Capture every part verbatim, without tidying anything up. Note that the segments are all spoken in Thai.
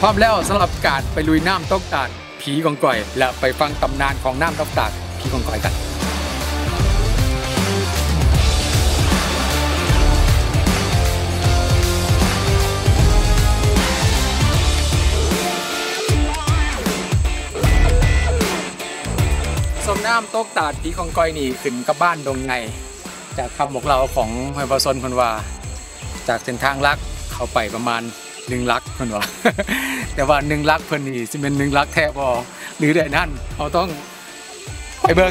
ร้อมแล้วสำหรับการไปลุยน้ำตกตาดผีกองก่อยและไปฟังตำนานของน้ำตกตาดผีกองก่อยกันสมน้ำตกตาดผีกองก่อยนี่ขึ้นกับบ้านดงไงจากคำบอกเราของไฮบอซนคนว่าจากเส้นทางลักเข้าไปประมาณหนึ่งลักคนว่า แต่ว่าหนึ่งลักเพิ่นนี่สิเป็นหนึ่งลักแท้บ่หรือได้นั่นเราต้องไปเบิ่ง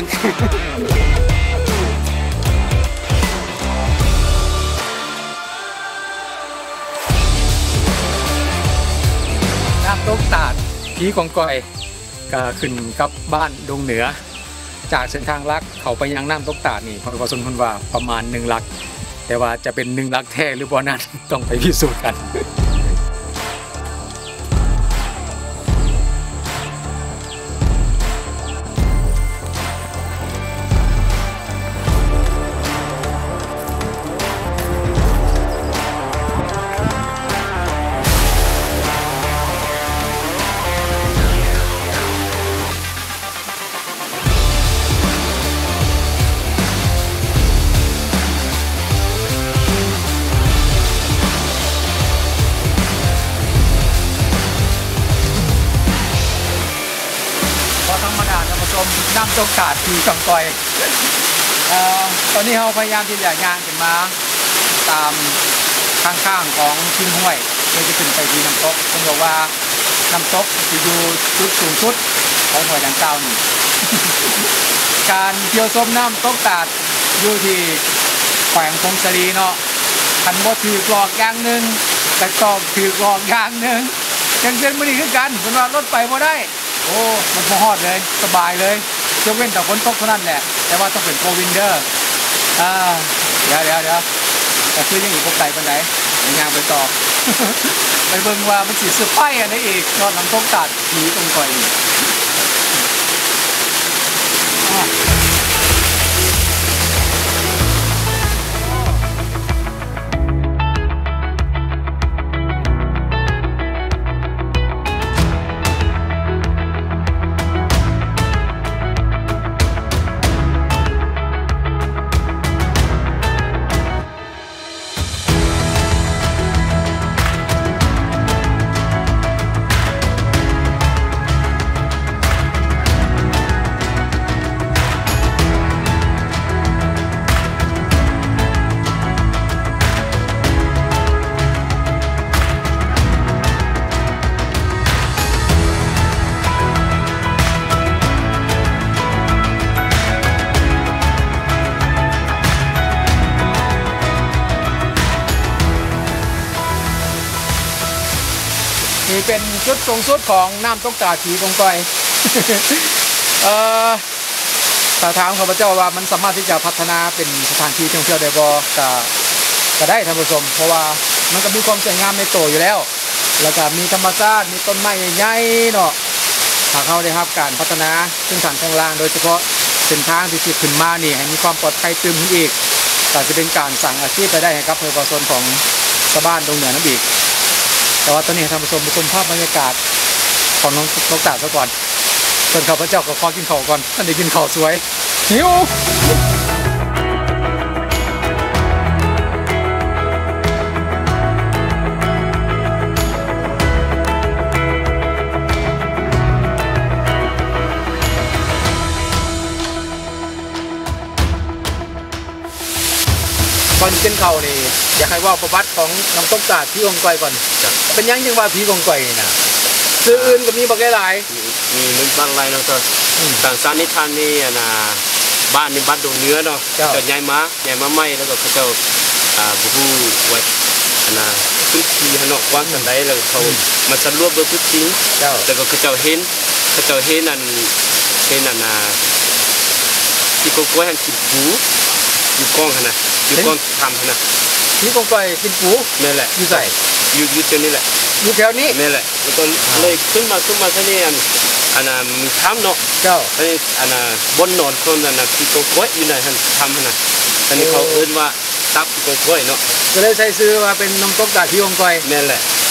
น้ำตกตาดผีกองก่อยก็ขึ้นกับบ้านดงเหนือจากเส้นทางลักเขาไปยังน้ำตกตาดนี่พอสมคนว่าประมาณหนึ่งลักแต่ว่าจะเป็นหนึ่งลักแท้หรือบ่นั้นต้องไปพิสูจน์กันน้ำตกตาดผีกองก่อยตอนนี้เราพยายามที่จะย่างขึ้นมาตามข้างๆของชิ้นห้วยเพื่อจะขึ้นไปที่น้ำตกผมบอกว่าน้ำตกจะอยู่จุดสูงสุดของห้วยดังกล่าวนี่ การเที่ยวชมน้ำตกตาดอยู่ที่แขวงพงศรีเนาะคันบ่ถือกลอกอย่างหนึ่งแต่ตอกถือกลอกอย่างหนึ่งยังเส้นมันนี่คือกันเป็นว่ารถไปบ่ได้โอ้มันพอฮอดเลยสบายเลยยกเว้นแต่ฝนตกเท่านั้นแหละแต่ว่าต้องเป็นโกวินเดอร์อ่าเดี๋ยวเดี๋ยวเดี๋ยวแต่คือยังอยู่พวกไก่เป็นไหนยางไปต่อ ไปเบิ่งว่ามันสีเสื้อไฟอะไรอีกนอนน้ำตกตาดผีตรงก่อยอีกนี่เป็นจุดสูงสุดของน้ำตกตาดผีกองก่อย เอ่อถ้าถามข้าพเจ้าว่ามันสามารถที่จะพัฒนาเป็นสถานที่ท่องเที่ยวได้บ่ก็ก็ได้ท่านผู้ชมเพราะว่ามันก็มีความสวยงามในตัวอยู่แล้วแล้วก็มีธรรมชาติมีต้นไม้ใหญ่ๆเนาะถ้าเขาได้รับการพัฒนาเส้นทางข้างล่างโดยเฉพาะเส้นทางที่ขึ้นมานี่ให้มีความปลอดภัยเติมขึ้นอีกก็จะเป็นการสร้างอาชีพไปได้ให้กับประชาชนของชาวบ้านดงเหนือนั่นอีกแต่ว่าตอนนี้ท่านผู้ชมไปชมภาพบรรยากาศของน้องตกตาดซะก่อนส่วนข้าพเจ้าก็ขอกินข้าวก่อนท่านได้กินข้าวสวยหิวก่อนกินข้าวนี่อยากให้ว่าประวัติของน้ำตกตาดผีกองก่อยก่อนเป็นยังยังว่าผีกองก่อยนะซื้ออื่นก็มีบักหลายมีมันบ้านไรเนาะก็ต่างสารนิทานนี่นะบ้านนี่บ้านดงเนื้อเนาะจะใหญ่มาใหญ่มาไม่แล้วก็เขาเจ้าอ่าบุหูไว้นะพื้นที่เนาะกว้างสันใดแล้วเขามาสรวบด้วยพื้นที่แล้วก็เขาเจ้าเห็นเขาเจ้าเห็นนั่นเห็นนั่นนะที่กล้วยหันกินปูอยู่กองขนาดอยู่กองทำขนาดผีกองก่อยกินปูนี่แหละอยู่ใส่อยู่อยู่เจ้านี่แหละอยู่แถวนี้นี่แหละแล้วก็เลยขึ้นมาขึ้นมาที่นี่อันอันน่ะมีช้ำเนาะเจ้าอันน่ะบนนอนคนนั่นน่ะที่กองกล้วยอยู่ไหนหันทำขนาดอันนี้เขาเอิ้นว่าตับกองกล้วยเนาะก็เลยใช้ซื้อว่าเป็นน้ำตกตาดผีกองก่อยนี่แหละ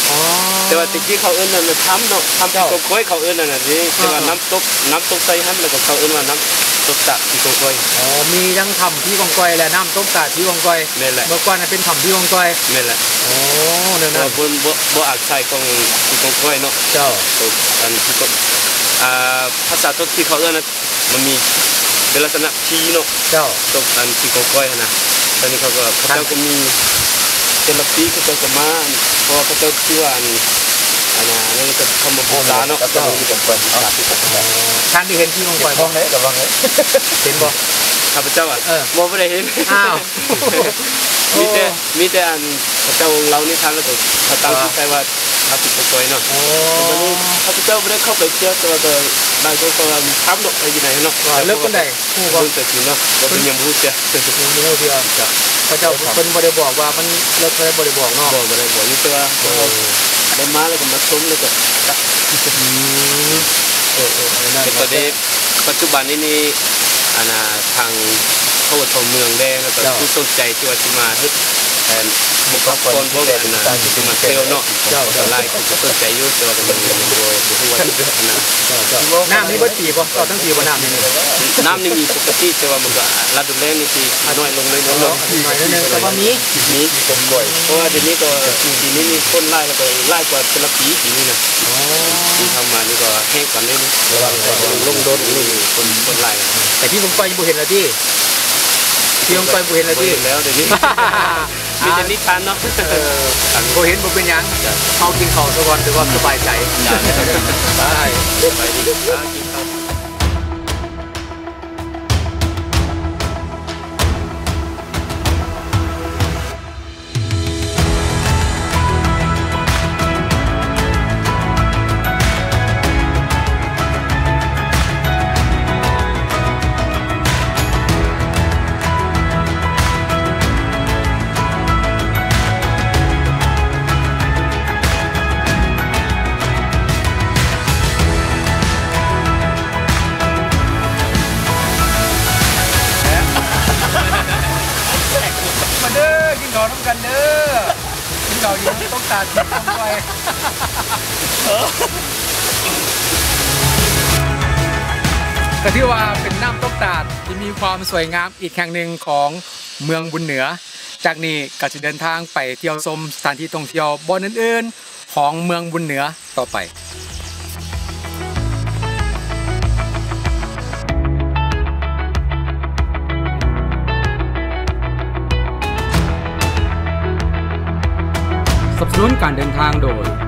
แต่ว่าตะกี้เขาเอิ้นนั่นทำเนาะทำที่กงก้อยเขาเอิ้นนั่นน่ะนี่แต่ว่าน้ำตกน้ำตกไซฮั่นแล้วก็เขาเอิ้นว่าน้ำตกตะที่กงก้อยอ๋อมีทั้งทำที่กงก้อยและน้ำตกตะที่กงก้อยนั่นแหละเมื่อก่อนเป็นทำที่กงก้อยนั่นแหละโอ้นั่นน่ะบ่บ่บ่อาจใช้ของที่กงก้อยเนาะเจ้าอันที่ก็อ่าภาษาตกที่เขาเอิ้นน่ะมันมีเป็นลักษณะพีเนาะเจ้าตกอันที่กงก้อยนะตอนนี้เขาก็เขาเจ้าก็มีเป็นละปีเขาเจ้าก็มาเพราะเขาเจ้าชื่อว่าอันนั้นก็ทำมาบูชาเนาะก็มีกงก้อยบูชาที่กงก้อยท่านที่เห็นที่กงก้อยห้องไหนระวังเลยเห็นบ่ข้าพเจ้าอ่ะบ่บ่ได้เห็นอ้าวมีแต่มีแต่อันพระเจ้าเรานี่ทานแล้วก็พระเจ้าที่ใครว่าทับติดกงก้อยเนาะวันนี้ข้าพเจ้าไม่ได้เข้าไปเที่ยวแต่ว่าได้ก็ก็ทำเนาะไปอยู่ไหนเนาะเลิกกันได้ผู้บ่แต่จริงเนาะบ่เป็นยังบ่รู้เสียยังบ่รู้เสียพระเจ้าเพิ่นบ่ได้บอกว่ามันเลิกบ่ได้บ่ได้บอกเนาะบ่บ่ได้บอกนี่แต่ว่าได้มาแล้วก็มาชมแล้วก็อืมเออๆนั่นก็ได้ปัจจุบันนี้นี่อันน่ะทางโทษของเมืองแดงแล้วก็ผู้สนใจที่ว่าสิมาเฮ็ดแทนบุคคลพวกนั้นน่ะสิมาเที่ยวเนาะเจ้าหลายคนก็สนใจอยู่แต่ว่าก็ยังบ่บ่รู้ว่าอันนั้นน้ำนี่บ่ตีบ่เอาทั้งตีบ่น้ำนี่น้ำนี่มีปกติแต่ว่ามันก็ฤดูแล้งนี่สิน้อยลงเลยเนาะน้อยนิดนึงแต่ว่ามีมีคนบ่อยเพราะว่าเดี๋ยวนี้ก็ปีนี้มีคนไล่แล้วก็ไล่กว่าแต่ละปีปีนี้นะอ๋อที่ทำมานี่ก็แห้งกว่านี้นี่ระวังลงโดนนี่คนคนไล่แต่ที่ผมไปบ่เห็นแล้วที่ที่ผมไปบ่เห็นแล้วที่แล้วเดี๋ยวนี้มีแต่นิทานเนาะเออบ่เห็นบ่เป็นหยังเฮากินข้าวซะก่อนด้วยความสบายใจได้ไปดีกินข้าวกันเด้อที่เราอยู่ต้องตาที่ต้องไปก็ที่ว่าเป็นน้ำตกตาดที่มีความสวยงามอีกแห่งหนึ่งของเมืองบุญเหนือจากนี้ก็จะเดินทางไปเที่ยวชมสถานที่ท่องเที่ยวบนอื่นๆของเมืองบุญเหนือต่อไปสนับสนุนการเดินทางโดย